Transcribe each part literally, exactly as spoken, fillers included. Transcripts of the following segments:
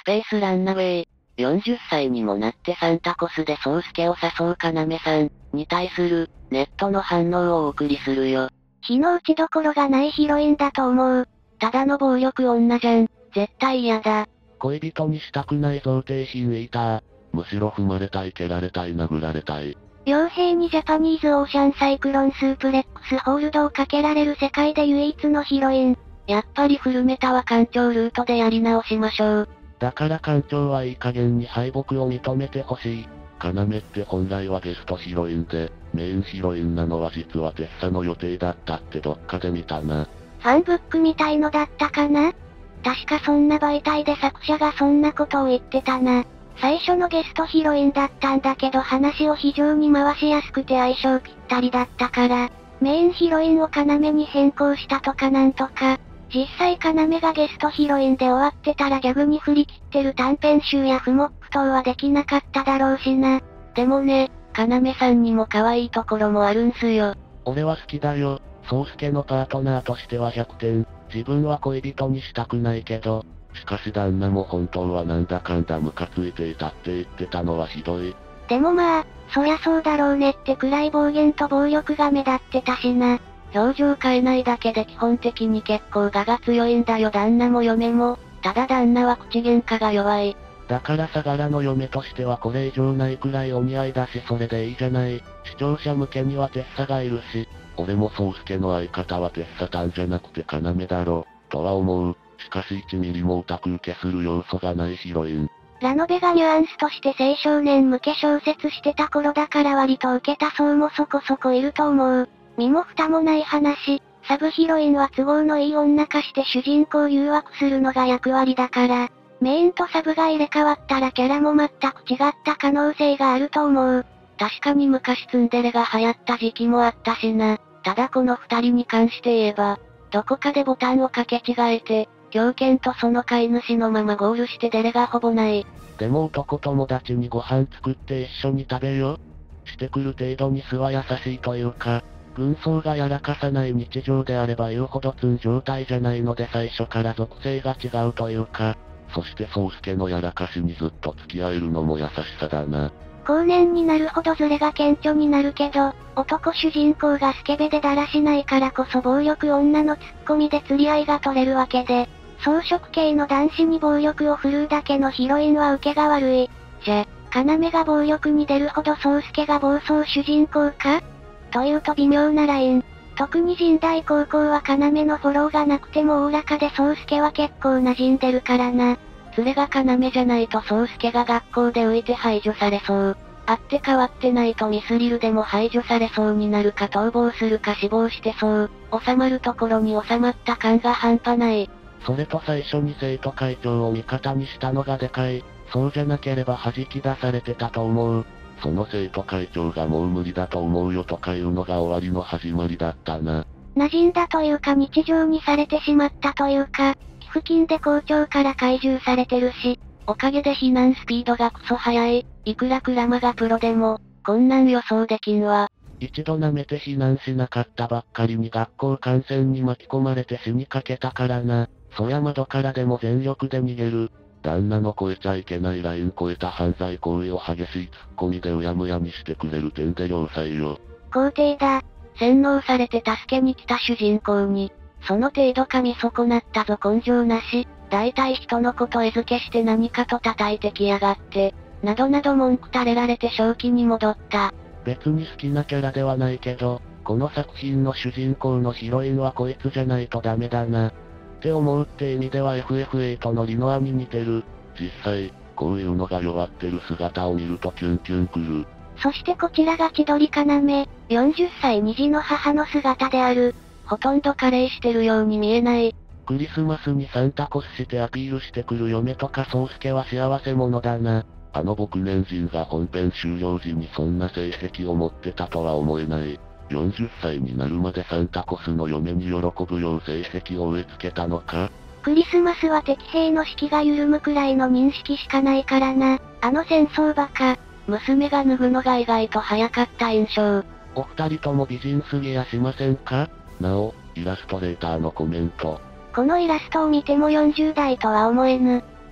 ペースランナウェイ。よんじゅっさいにもなってサンタコスで宗介を誘う要さんに対するネットの反応をお送りするよ。 非の打ちどころがないヒロインだと思う。 ただの暴力女じゃん。絶対嫌だ。 恋人にしたくない贈呈品イーター。むしろ踏まれたい、蹴られたい、殴られたい。 傭兵にジャパニーズオーシャンサイクロンスープレックスホールドをかけられる世界で唯一のヒロイン。 やっぱりフルメタは艦長ルートでやり直しましょう。 だから艦長はいい加減に敗北を認めてほしい。要って本来はゲストヒロインで、メインヒロインなのは実はテッサの予定だったってどっかで見たな。 ファンブックみたいのだったかな？確かそんな媒体で作者がそんなことを言ってたな。最初のゲストヒロインだったんだけど話を非常に回しやすくて相性ぴったりだったから、メインヒロインを要に変更したとかなんとか、実際要がゲストヒロインで終わってたらギャグに振り切ってる短編集やフモップ等はできなかっただろうしな。 でもね、要さんにも可愛いところもあるんすよ。 俺は好きだよ。宗介のパートナーとしてはひゃくてん。自分は恋人にしたくないけど、しかし旦那も本当はなんだかんだムカついていたって言ってたのはひどい。 でもまあ、そりゃそうだろうねってくらい暴言と暴力が目立ってたしな。 表情変えないだけで基本的に結構我が強いんだよ旦那も嫁も。ただ旦那は口喧嘩が弱い。 だから相良の嫁としてはこれ以上ないくらいお似合いだしそれでいいじゃない。視聴者向けにはテッサがいるし、俺も宗介の相方はテッサタンじゃなくて要だろ、とは思う。しかしいちミリもオタク受けする要素がないヒロイン。 ラノベがニュアンスとして青少年向け小説してた頃だから割と受けた層もそこそこいると思う。身も蓋もない話、サブヒロインは都合のいい女化して主人公を誘惑するのが役割だから、メインとサブが入れ替わったらキャラも全く違った可能性があると思う。 確かに昔ツンデレが流行った時期もあったしな。ただこの二人に関して言えば、どこかでボタンを掛け違えて、狂犬とその飼い主のままゴールしてデレがほぼない。 でも男友達にご飯作って一緒に食べよ。してくる程度に素は優しいというか、軍曹がやらかさない日常であれば言うほどツン状態じゃないので最初から属性が違うというか、そして宗介のやらかしにずっと付き合えるのも優しさだな。 後年になるほどズレが顕著になるけど、男主人公がスケベでだらしないからこそ暴力女のツッコミで釣り合いが取れるわけで、草食系の男子に暴力を振るうだけのヒロインは受けが悪い。じゃ、要が暴力に出るほど宗介が暴走主人公かというと微妙なライン。特に神代高校は要のフォローがなくてもおおらかで宗介は結構馴染んでるからな。 連れが要じゃないと宗介が学校で浮いて排除されそう。あって変わってないとミスリルでも排除されそうになるか逃亡するか死亡してそう。収まるところに収まった感が半端ない。 それと最初に生徒会長を味方にしたのがでかい。そうじゃなければ弾き出されてたと思う。その生徒会長がもう無理だと思うよとかいうのが終わりの始まりだったな。 馴染んだというか日常にされてしまったというか、寄付金で校長から懐柔されてるし、 おかげで避難スピードがクソ速い。いくらクラマがプロでも、こんなん予想できんわ。 一度舐めて避難しなかったばっかりに学校感染に巻き込まれて死にかけたからな。そや窓からでも全力で逃げる。旦那の超えちゃいけないライン超えた犯罪行為を激しいツッコミでうやむやにしてくれる点で良妻よ。 肯定だ。 洗脳されて助けに来た主人公に、その程度噛み損なったぞ根性なし。大体人のこと餌付けして何かと叩いてきやがって、などなど文句垂れられて正気に戻った。 別に好きなキャラではないけど、この作品の主人公のヒロインはこいつじゃないとダメだな。って思うって意味では エフエフエイト のリノアに似てる。実際、こういうのが弱ってる姿を見るとキュンキュンくる。 そしてこちらが千鳥要、よんじゅっさい虹の母の姿である。 ほとんど加齢してるように見えない。 クリスマスにサンタコスしてアピールしてくる嫁とか宗介は幸せ者だな。あの僕年人が本編終了時にそんな性癖を持ってたとは思えない。よんじゅっさいになるまでサンタコスの嫁に喜ぶよう性癖を植え付けたのか？ クリスマスは敵兵の士気が緩むくらいの認識しかないからな。あの戦争バカ。 娘が脱ぐのが意外と早かった印象。 お二人とも美人すぎやしませんか？なお、イラストレーターのコメント。 このイラストを見てもよんじゅう代とは思えぬ。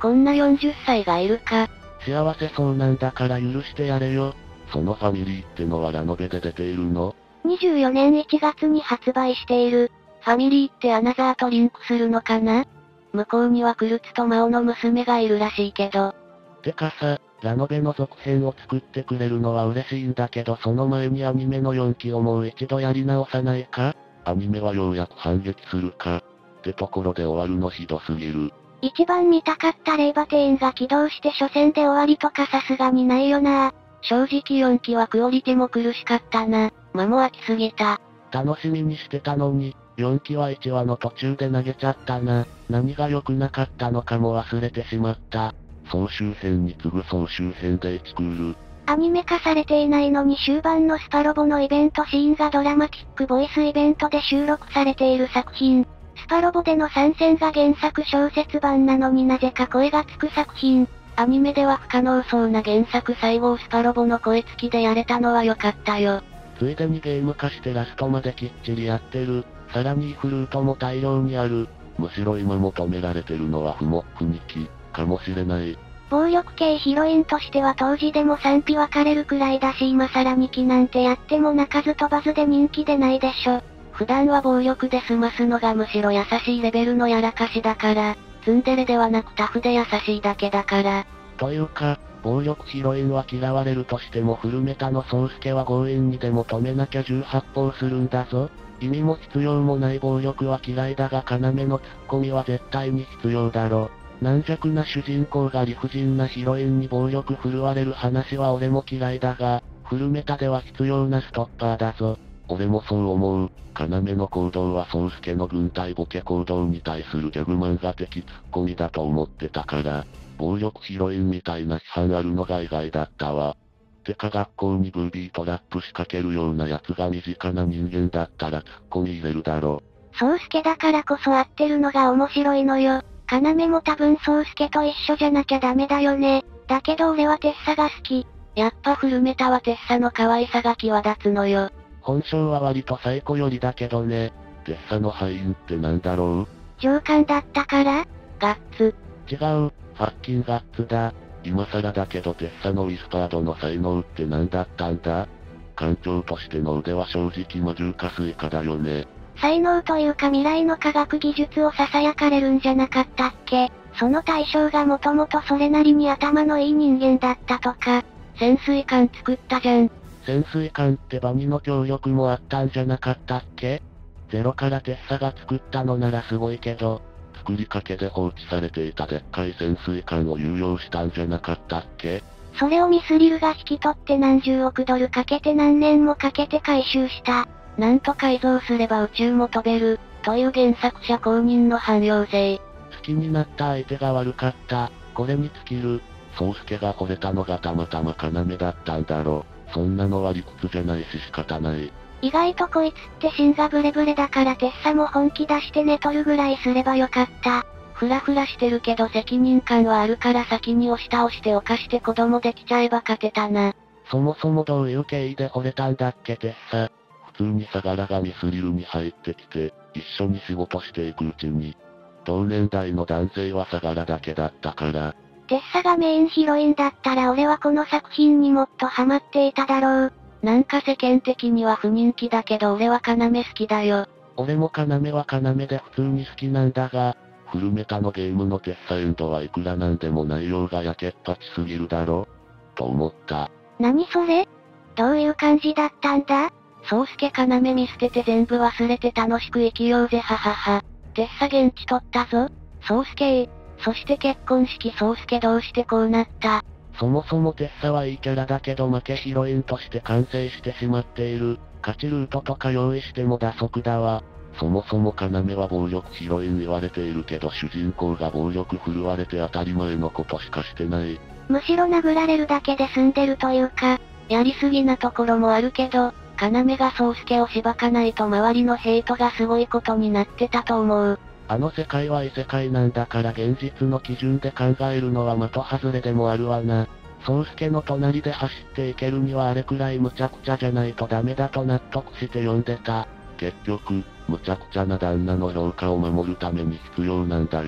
こんなよんじゅっさいがいるか。 幸せそうなんだから許してやれよ。そのファミリーってのはラノベで出ているの？ にじゅうよねんいちがつに発売している。 ファミリーってアナザーとリンクするのかな？向こうにはクルツとマオの娘がいるらしいけど。 てかさ、ラノベの続編を作ってくれるのは嬉しいんだけどその前にアニメのよんきをもう一度やり直さないか？アニメはようやく反撃するか。ってところで終わるのひどすぎる。 一番見たかったレイバテインが起動して初戦で終わりとかさすがにないよな。 正直よんきはクオリティも苦しかったな。間も飽きすぎた。 楽しみにしてたのに、よんきはいちわの途中で投げちゃったな。何が良くなかったのかも忘れてしまった。総集編に次ぐ総集編でいちクール。 アニメ化されていないのに終盤のスパロボのイベントシーンがドラマティックボイスイベントで収録されている作品。スパロボでの参戦が原作小説版なのになぜか声がつく作品。 アニメでは不可能そうな原作最後をスパロボの声付きでやれたのは良かったよ。 ついでにゲーム化してラストまできっちりやってる。さらにフルートも大量にある。むしろ今求められてるのはフモックにき、かもしれない。 暴力系ヒロインとしては当時でも賛否分かれるくらいだし今更にきなんてやっても鳴かず飛ばずで人気でないでしょ。 普段は暴力で済ますのがむしろ優しいレベルのやらかしだから、ツンデレではなくタフで優しいだけだから。 というか、暴力ヒロインは嫌われるとしてもフルメタの宗介は強引にでも止めなきゃ銃発砲するんだぞ。意味も必要もない暴力は嫌いだが要のツッコミは絶対に必要だろ。軟弱な主人公が理不尽なヒロインに暴力振るわれる話は俺も嫌いだが、フルメタでは必要なストッパーだぞ。俺もそう思う。要の行動は宗介の軍隊ボケ行動に対するギャグ漫画的ツッコミだと思ってたから、暴力ヒロインみたいな批判あるのが意外だったわ。てか学校にブービートラップ仕掛けるような奴が身近な人間だったらツッコミ入れるだろ。 宗介だからこそ合ってるのが面白いのよ。要も多分宗介と一緒じゃなきゃダメだよね。だけど俺はテッサが好き。 やっぱフルメタはテッサの可愛さが際立つのよ。 本性は割とサイコ寄りだけどね。テッサの敗因ってなんだろう？ 上官だったから？ ガッツ。 違う、ファッキンガッツだ。今更だけどテッサのウィスパードの才能って何だったんだ？艦長としての腕は正直魔獣かスイカだよね。 才能というか未来の科学技術を囁かれるんじゃなかったっけ？その対象がもともとそれなりに頭のいい人間だったとか。 潜水艦作ったじゃん。 潜水艦ってバニの協力もあったんじゃなかったっけ？ゼロからテッサが作ったのならすごいけど、作りかけで放置されていたでっかい潜水艦を有用したんじゃなかったっけ？ それをミスリルが引き取って何十億ドルかけて何年もかけて回収した。 なんと改造すれば宇宙も飛べる、という原作者公認の汎用性。 好きになった相手が悪かった。これに尽きる。宗介が惚れたのがたまたま要だったんだろ。そんなのは理屈じゃないし仕方ない。 意外とこいつって芯がブレブレだからテッサも本気出して寝とるぐらいすればよかった。 ふらふらしてるけど責任感はあるから先に押し倒して犯して子供できちゃえば勝てたな。 そもそもどういう経緯で惚れたんだっけテッサ。普通に相良がミスリルに入ってきて、一緒に仕事していくうちに、同年代の男性は相良だけだったから。 テッサがメインヒロインだったら俺はこの作品にもっとハマっていただろう。 なんか世間的には不人気だけど俺は要好きだよ。 俺も要は要で普通に好きなんだが、フルメタのゲームのテッサエンドはいくらなんでも内容がやけっぱちすぎるだろと思った。 何それ？どういう感じだったんだ？ 宗介要見捨てて全部忘れて楽しく生きようぜははは。テッサ現地取ったぞ。宗介。そして結婚式宗介どうしてこうなった？ そもそもテッサはいいキャラだけど負けヒロインとして完成してしまっている。勝ちルートとか用意しても打足だわ。そもそも要は暴力ヒロイン言われているけど主人公が暴力振るわれて当たり前のことしかしてない。 むしろ殴られるだけで済んでるというか、 やりすぎなところもあるけど、要が宗介をしばかないと周りのヘイトがすごいことになってたと思う。 あの世界は異世界なんだから現実の基準で考えるのは的外れでもあるわな。宗介の隣で走っていけるにはあれくらい無茶苦茶じゃないとダメだと納得して読んでた。結局、無茶苦茶な旦那の評価を守るために必要なんだよ。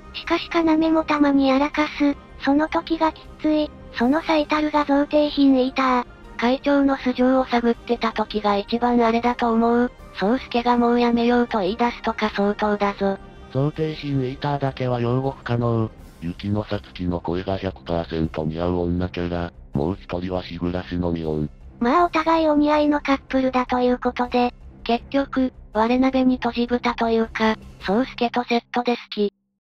しかし要もたまにやらかす。その時がきつい。その最たるが贈呈品イーター。 会長の素性を探ってた時が一番あれだと思う。宗介がもうやめようと言い出すとか相当だぞ。 贈呈品イーターだけは擁護不可能。雪のさつきの声が ひゃくパーセント 似合う女キャラ。もう一人は日暮のみおん。 まあお互いお似合いのカップルだということで。 結局、我鍋にとじ豚というか、宗介とセットで好き。